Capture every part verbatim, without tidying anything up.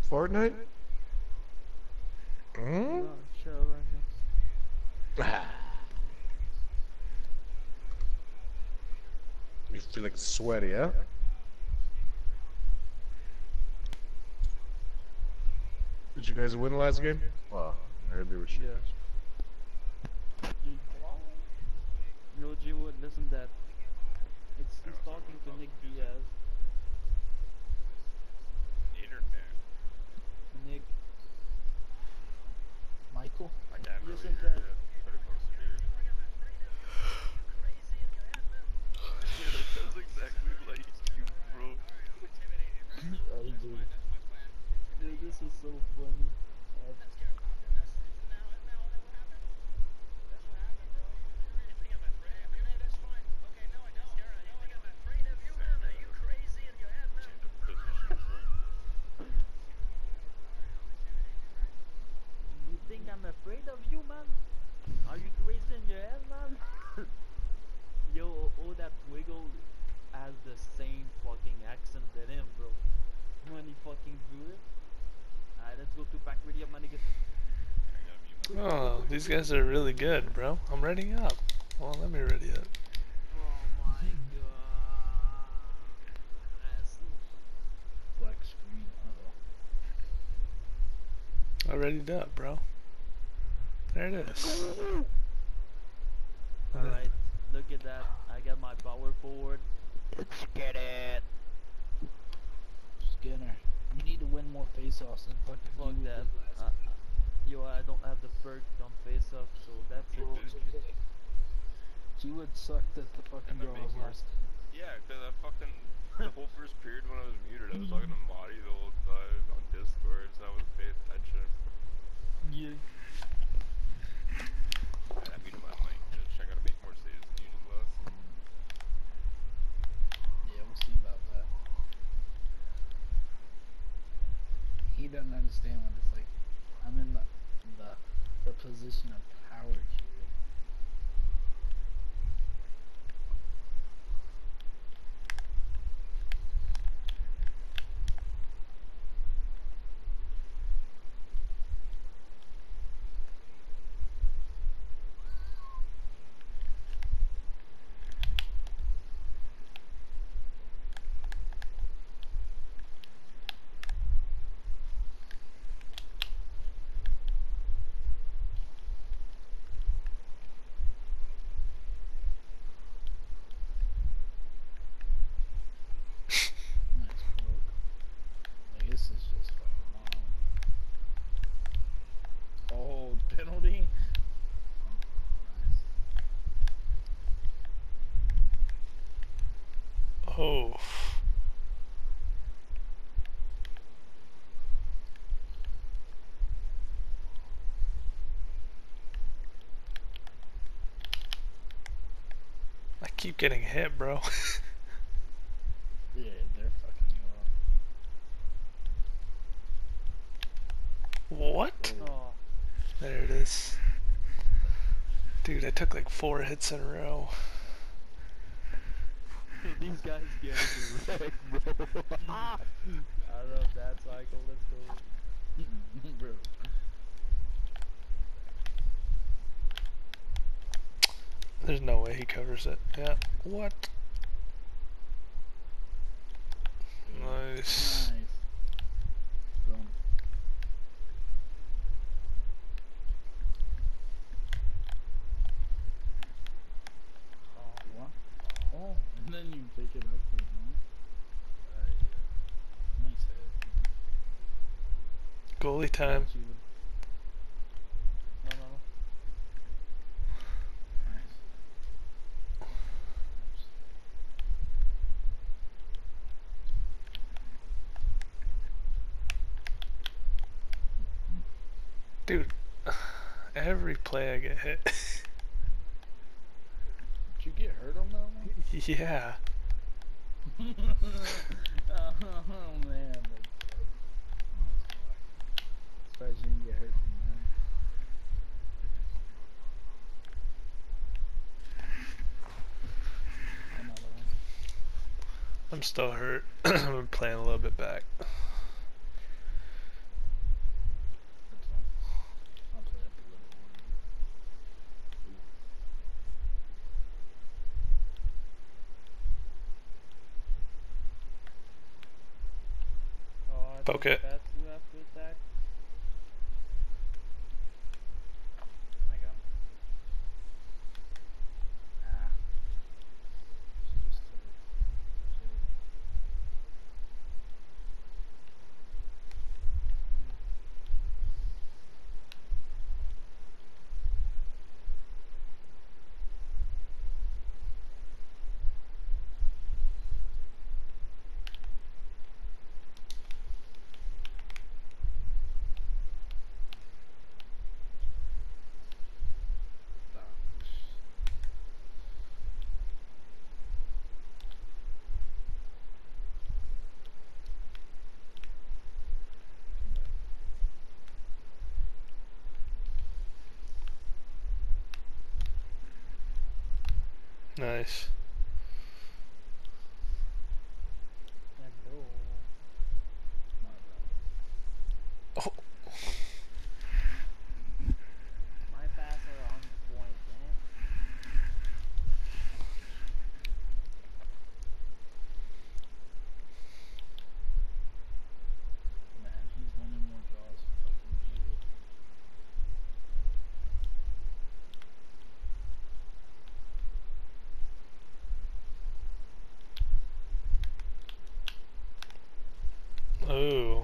Fortnite? Hmm? No, chill right now. You feel like sweaty, huh? Did you guys win the last game? Well, I heard they were shit. Yeah. You, you know, G Wood, listen that. It's he's talking to Nick Diaz. Internet. Nick, Michael? I can't really listen hear that. you. Better close to you. Yeah, that sounds exactly like you, bro. I do. Dude, this is so funny. Uh, Change of position, bro. you think I'm afraid of you, man? Are you crazy in your head, man? Yo, oh, that Wiggle has the same fucking accent than him, bro. When he fucking do it. Alright, let's go to pack ready up, my nigga. I gotta mute myself. Oh, these guys are really good, bro. I'm ready up. Well, let me ready up. Oh my god. That's Black screen. Uh I readied up, bro. There it is. Alright, look at that. I got my power forward. Let's get it. oh. Skinner. You need to win more face-offs than fucking Fuck you that. did last Uh, game. uh, yo, I don't have the perk on face off, so that's it. Well, it's okay. You would sucked at the fucking And that draws makes more last time. Yeah, cause I fucking the whole first period when I was muted, I was talking to Marty the whole time on Discord, so I wasn't paying attention. Yeah. I muted my mic, bitch. I gotta make more saves than you did last. Yeah, we'll see about that. He doesn't understand when it's like I'm in the the, the position of power here. Nice poke. Like, this is just fucking long. Oh, penalty? Nice. Oh. I keep getting hit, bro. Yeah, they're fucking you up. What? Oh, There it is. Dude, I took like four hits in a row. these guys get wrecked, bro. I love that cycle. Let's go. Bro. There's no way he covers it. Yeah. What? Nice. Nice. Boom. Oh, what? Oh, and then you pick it up like that. Uh, yeah. Nice hit. Goalie time. Got you. No, no, no. Nice. Dude, every play I get hit. Did you get hurt on that one? Yeah. Oh man. Surprised you didn't get hurt from that. Another one. I'm still hurt. I'm playing a little bit back. What Poke it. stats do you have to attack? I got him. Ah. She just took it. Shit. Nice. Hello. My bad. Oh, My pass are on point, eh? Man, he's winning more draws. Fucking Gio. oh.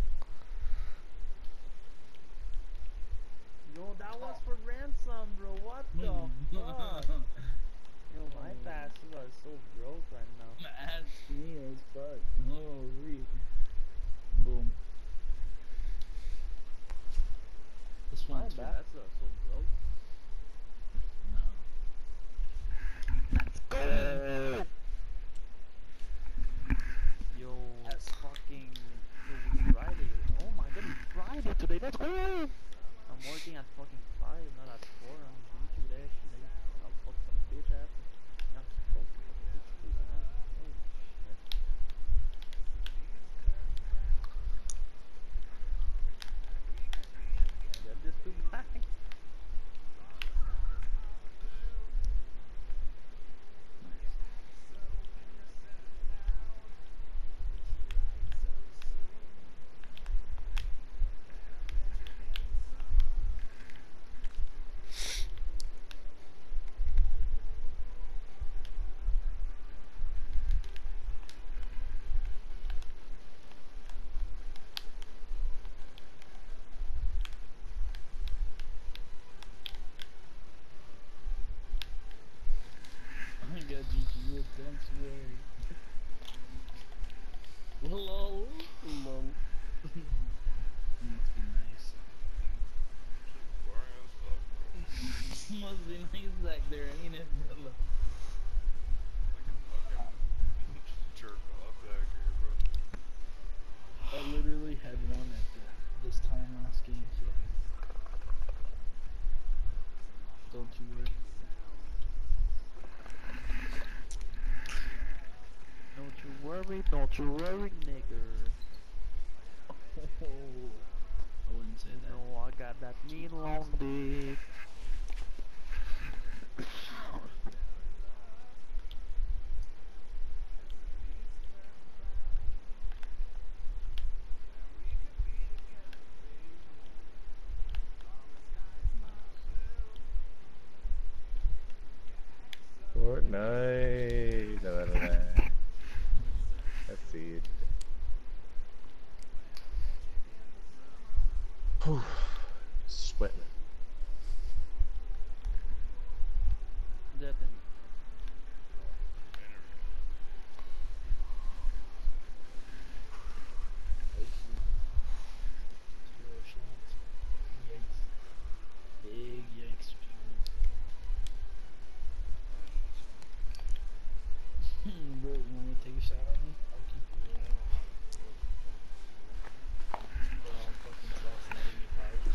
Yo, that was for ransom, bro. What the fuck? Yo, my passes are so broke right now. Ask me as fuck. Holy. Boom. This My one too. passes are so broke. No. Yo, it's fucking yo, Friday. Oh my god, it's Friday today. Let's go. I'm working at fucking five, not at four. I'm beat you there, shit. I'll fuck some bitch ass. I'm supposed to fuck a bitch too, man. Holy shit. Get this two back. I got G G with don't swear. Lol. Lol. Must be nice. Boring as fuck, bro. Must be nice back there, ain't it, brother? Fucking jerk off back here, bro. I literally had one at the, this time last game, so don't you worry. Don't you worry, don't you worry, nigger. Oh, I wouldn't say You that. know I got that mean long dick. Fortnite. Da, da, da, da. Let's see it. Whew. Sweating. That Zero shots. Yikes. Big yikes, people. Bro, you want me to take a shot on me? I'll keep you alive. Bro, I'm fucking saucing at eighty-five.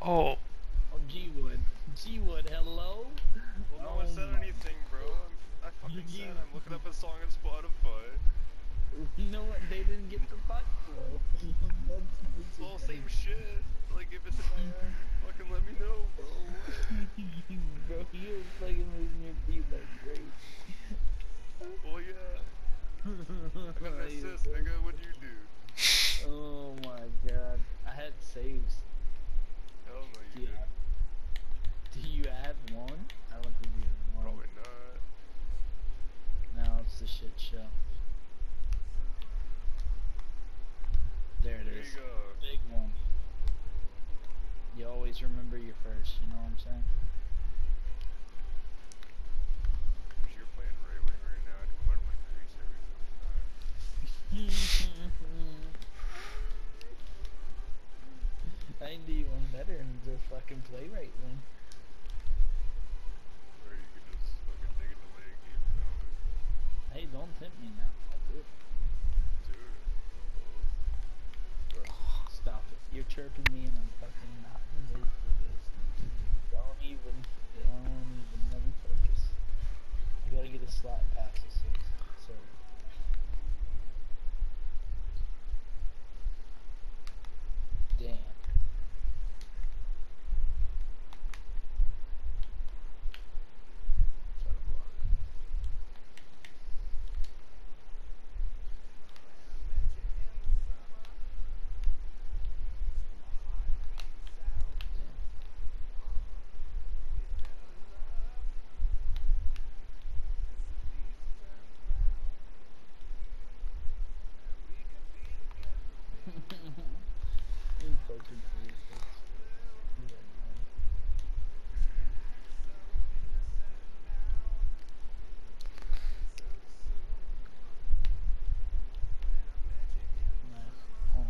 Oh, Oh, G-Wood. G-Wood, hello? Well, no one Oh said my- anything, bro. I'm, I fucking You- said I'm looking up a song on Spotify. You know what? They didn't get the fuck, bro. That's It's all same shit. Like, if it's in my head, fucking let me know, bro. What? Bro, you were fucking losing your feet like crazy. Well, yeah. I got an assist, nigga. What'd you do? Oh my god. I had saves. Hell no, Do you you, didn't. do you have one? I don't think you have one. Probably not. No, it's the shit show. There it There is. you go. Big one. You always remember your first, you know what I'm saying? If you're playing right wing right now, I'd come out of my crease every fucking time. I can do you one better and just fucking play right wing. Or you could just fucking dig in the leg, keep going. Hey, don't tempt me now. I'll do it. Dude. Stop it. You're chirping me and I'm fucking not in the mood for this. Don't even. Don't even. Let me focus. You gotta get a slot past the six. So. Damn. Try to block. You fucking serious, you are annoying. Nice. Oh.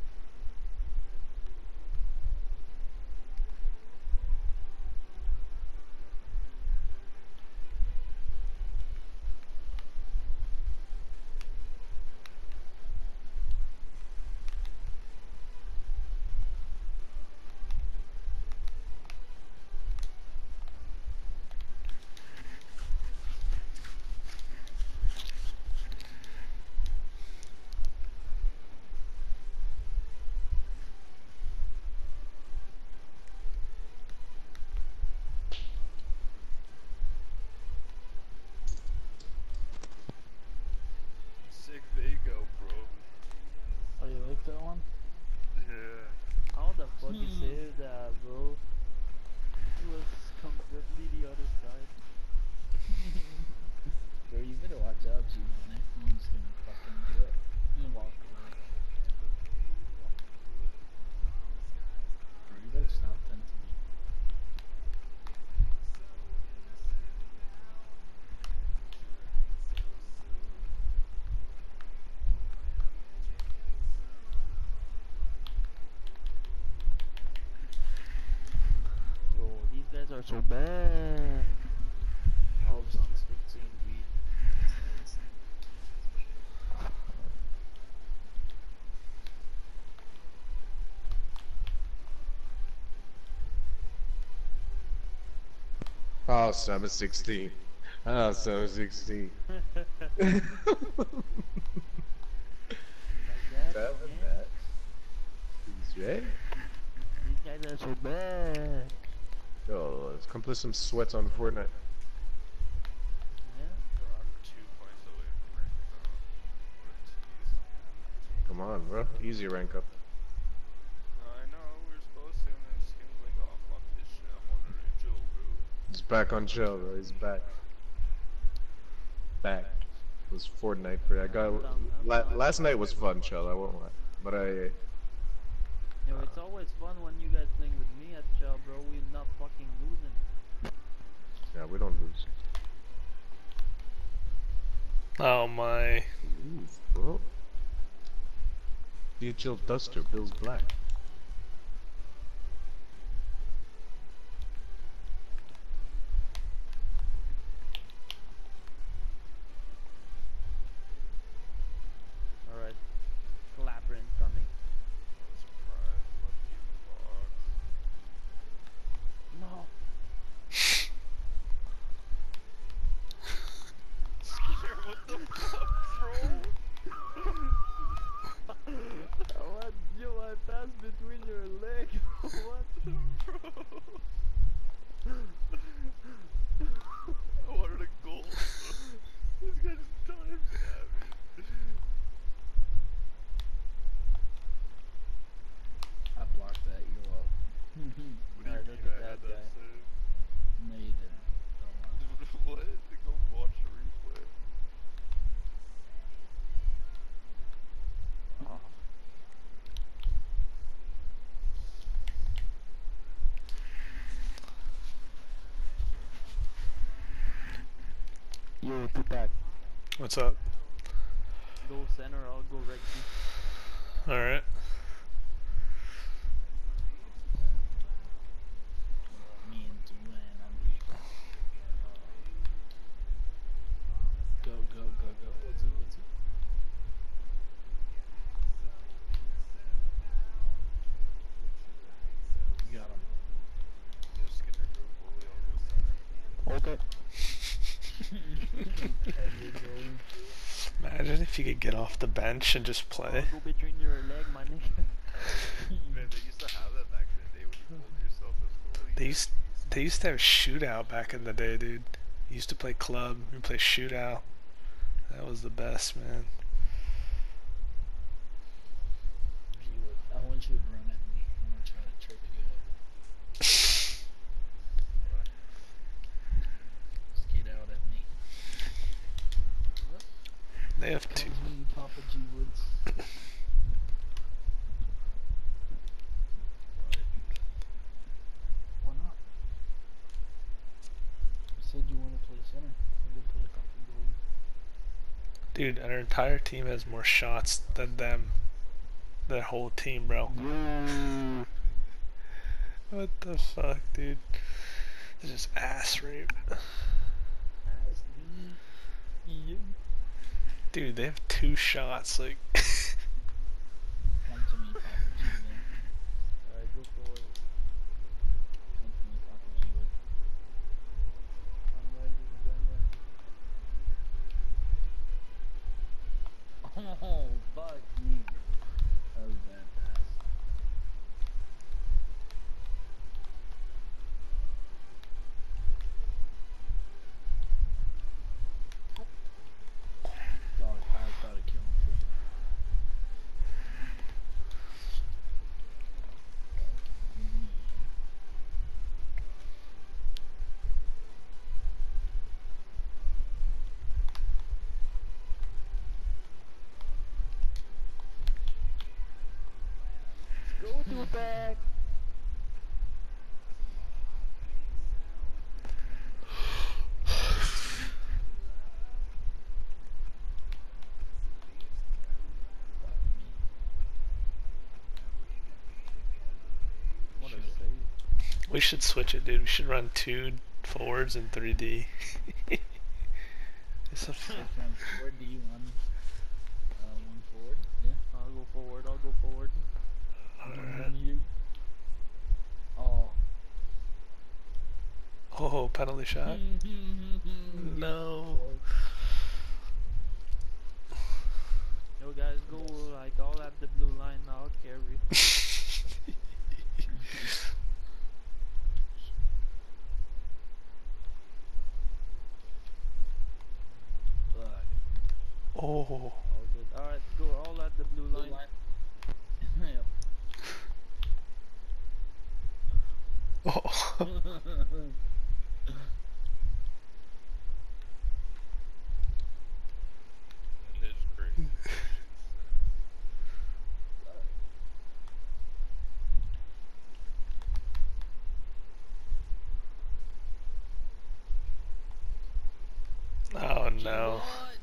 Sick Vago, bro. Oh, you like that one? Yeah. How the fuck you Hmm. saved that, bro? It was completely the other side. Bro, you better watch out, G. Next one's gonna fucking do it. You walk away. Bro, you better stop tempting me. Bro, these guys are so bad. Oh, some sixteen weed. Oh, seven sixteen. Oh, seven sixteen. Like that, Seven, man. that. He's right. These guys are so bad. Yo, let's come play some sweats on Fortnite. Yeah. Bro, I'm two points away from ranking up. What a tease. Come on, bro. Easy rank up. I know, we're supposed to, and then Skim's like, oh, fuck this shit, I'm on the Joe, bro. He's back on chill, bro. He's back. Back. It was Fortnite for I got I'm down, I'm la down. last night was fun, chill. I won't lie, but I Yo, it's always fun when you guys playing with me at Chow, bro. We're not fucking losing. yeah we don't lose. oh my. Ooh, bro. D H L Duster, Bill's Black. Alright. Labyrinth coming. Surprise, lucky in the box. Tupac. What's up? Go center, I'll go right B. Alright. Me and Duane on B. Go, go, go, go. What's it, what's it? You got him. Just Skinner go fully, I'll go center. Okay. Imagine if you could get off the bench and just play. I'll go between your leg, my nigga. Man, they used to have that back in the day when you pulled yourself as goalie. They used they used to have shootout back in the day, dude. You used to play club, you play shootout. That was the best, man. I want you to run at me. I'm gonna try to trip you up. Skate out at me. They have two. Calls me Papa G Woods. Why not? You said you want to play center. I'll go play fucking goalie. Dude, our entire team has more shots than them. Their whole team, bro. Yeah. What the fuck, dude? This is ass rape. Ask me. You. Dude, they have two shots, like. Come to me, Papa G Wood. Alright, go for it. Come to me, Papa G Wood. I'm ready, I'm ready. Oh, fuck me. That was a bad pass. Dog, I thought it killed him for you. Fuck me. Go to back. What a save. We should switch it, dude. We should run two forwards and three D. It's a f- Which one forward do you want? Uh, one forward? Yeah. I'll go forward, I'll go forward. Alright. One here. Oh. Oh, penalty shot. No. Yo guys, go like all at the blue line, I'll carry. Fuck. Oh. All good. Alright, go all at the blue line. Yep. Oh. That is crazy. Oh no.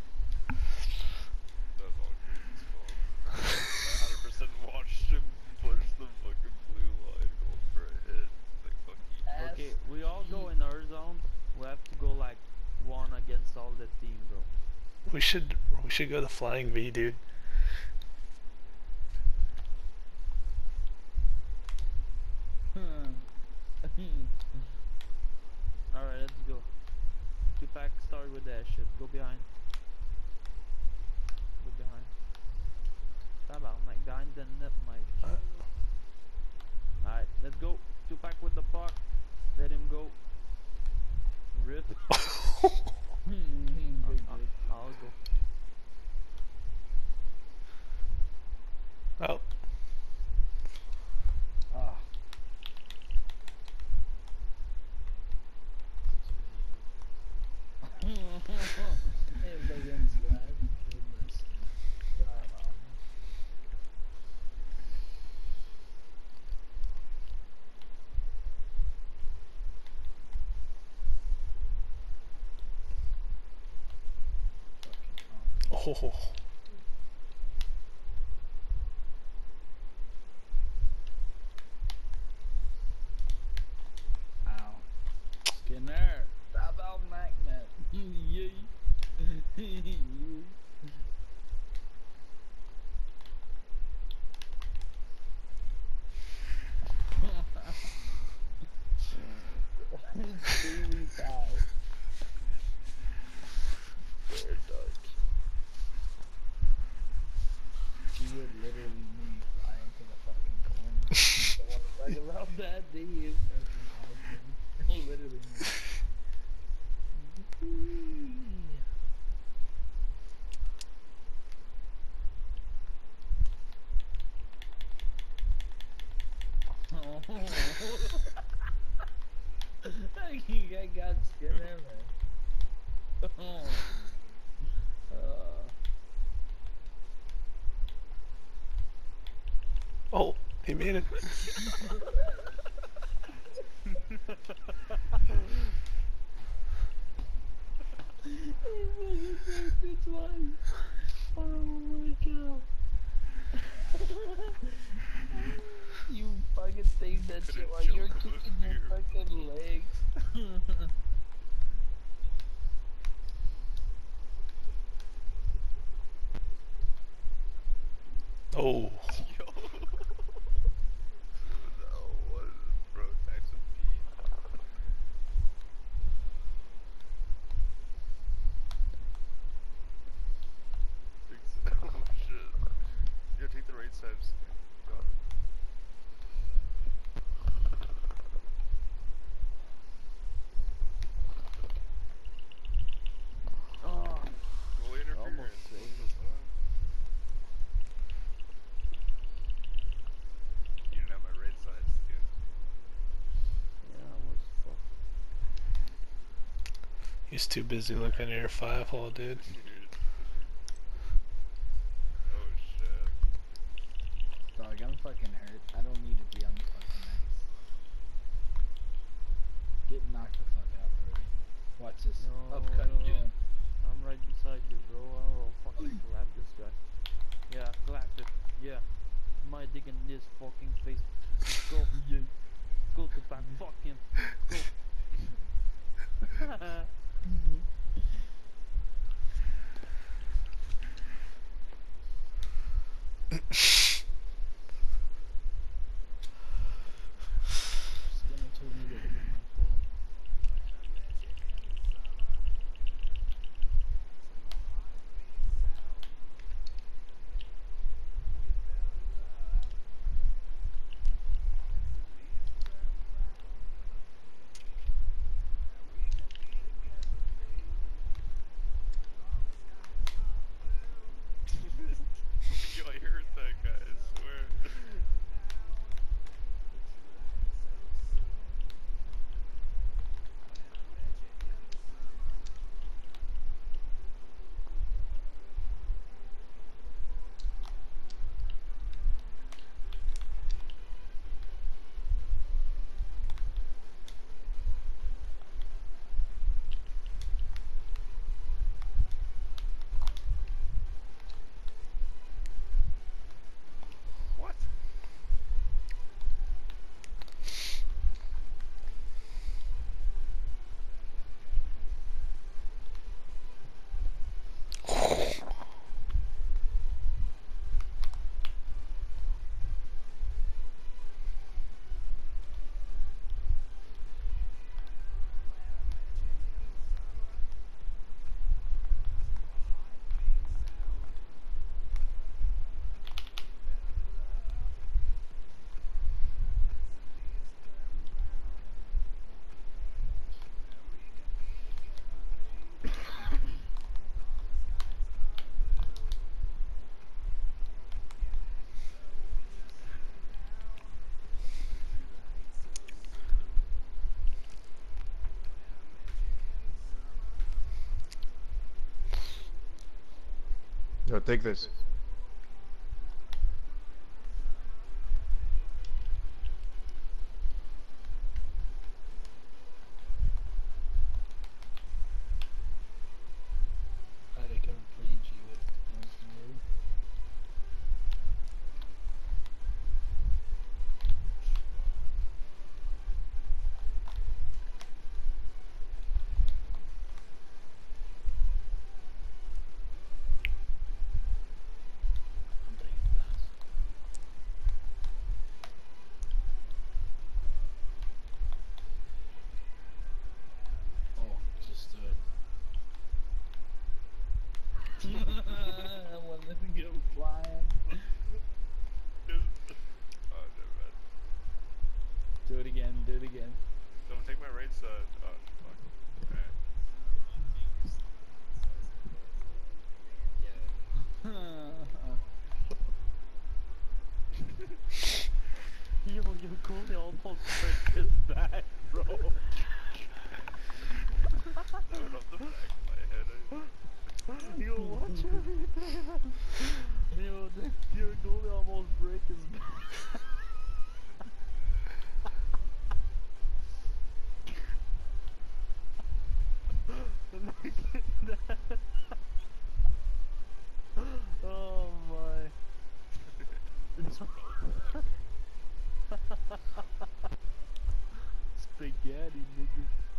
That's all Graydon's fault. I one hundred percent watched him punch the fucking blue line, go for a hit. Like, fuck you. Okay, we all go in our zone. We have to go like one against all the team, bro. We should we should go the flying V, dude. Alright, let's go. Two pack start with that shit. Go behind. Go behind. Tabarnak, behind the net, Mike. Alright, let's go. Two pack with the puck. Let him go. Rip. I'll, I'll, I'll go. Oh. Ah. Everybody's live. Goodness. God, um, Oh. Ow. Skinner, stop out magnet. Yay. Daily tie. Fair dog. She would literally me fly into the fucking corner. Don't wanna talk about that, do you? Fucking awesome. Literally me. Oh. I got skin there, man. Oh. Uh. Oh, he made it. It's one. Oh my god. You fucking think that shit while you're kicking your fucking legs. Oh. Yo. No, what? Bro, text some P. Ex- Oh shit. Yeah, take the right side. Go on. Oh, Goal interference. almost What saved the fuck? You didn't have my right side, dude. yeah, I was fucked. He's too busy looking at your five hole, dude. Oh shit. Dog, I'm fucking hurt. I don't need to be on the fucking ice. Get knocked the fuck out already. Watch this. No, Upcut no, no. jam. I'm right beside you, bro. I will fucking grab this guy. Yeah, clap it. Yeah. My dick in this fucking face. Go. Yeah. Go to back. Fuck him. Go. Skinner told me to hit him like that. Yo, I heard that guy, I swear. What? Yo, take this. I had to come pre-G with goalie almost broke his back, bro. That went off the back of my head. I... Yo, watch everything. Yo, the, your goalie almost break his back. Oh my. Spaghetti, nigga.